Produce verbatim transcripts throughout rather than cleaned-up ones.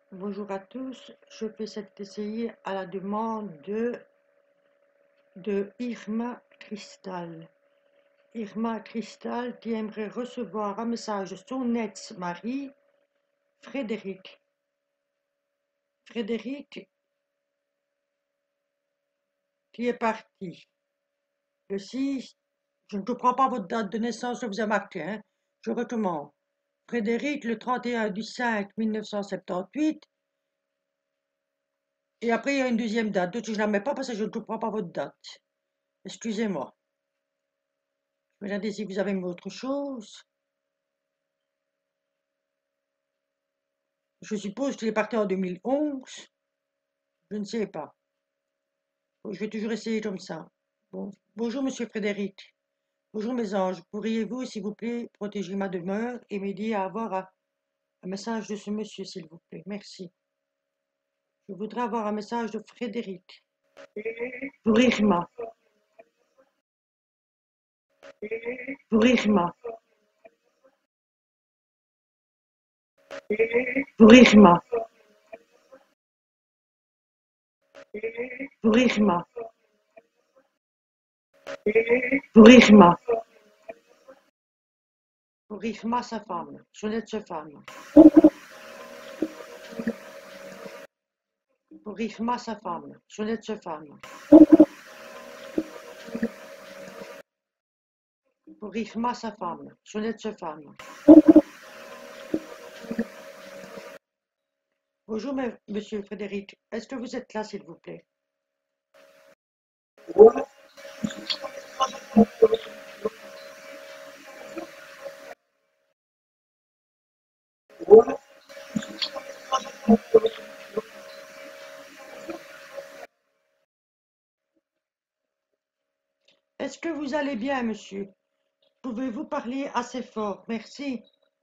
Bonjour à tous, je fais cet essai à la demande de, de Irma Cristal. Irma Cristal qui aimerait recevoir un message de son ex-mari, Frédéric. Frédéric qui est parti le six, je ne comprends pas votre date de naissance, je vous ai marqué, hein. Je recommande. Frédéric le trente et un du cinq mille neuf cent soixante-dix-huit. Et après, il y a une deuxième date. D'autres, je ne la mets pas parce que je ne comprends pas votre date. Excusez-moi. Regardez si vous avez mis autre chose. Je suppose qu'il est parti en deux mille onze. Je ne sais pas. Bon, je vais toujours essayer comme ça. Bon. Bonjour, monsieur Frédéric. Bonjour, mes anges. Pourriez-vous, s'il vous plaît, protéger ma demeure et m'aider à avoir un, un message de ce monsieur, s'il vous plaît? Merci. Je voudrais avoir un message de Frédéric. Pour Irma. Pour Irma. Pour Irma. Pour Irma. Pour Irma. Pour Irma, sa femme. Jeannette, sa femme. Pour Irma, sa femme. Jeannette, sa femme. Pour Irma, sa femme. Jeannette, sa femme. Bonjour, monsieur Frédéric. Est-ce que vous êtes là, s'il vous plaît? Est-ce que vous allez bien, monsieur? Pouvez-vous parler assez fort? Merci.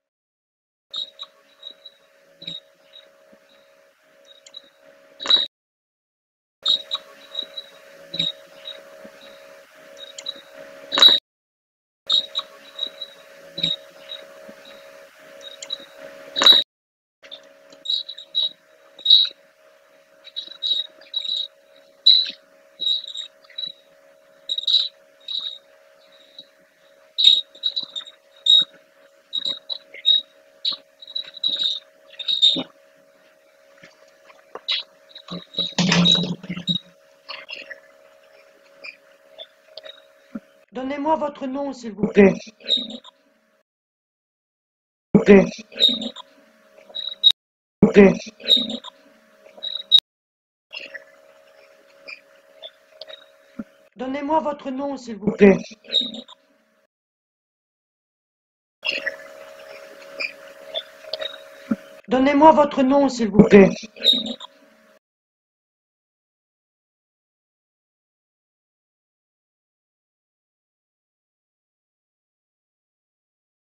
Donnez-moi votre nom, s'il vous plaît. Donnez-moi votre nom, s'il vous plaît. Donnez-moi votre nom, s'il vous plaît.